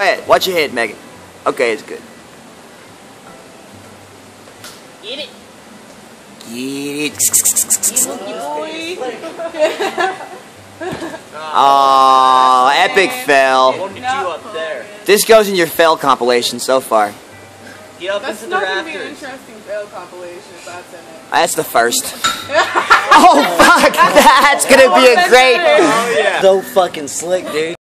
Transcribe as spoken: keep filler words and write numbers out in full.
Alright, watch your head, Megan. Okay, it's good. Get it. Get it. Boy. Oh, epic fail. Look at you up there. This goes in your fail compilation so far. Get up That's into the not going to be an rafters. interesting fail compilation if that's in it. That's the first. Oh fuck! That's gonna be a great. Oh yeah. So fucking slick, dude.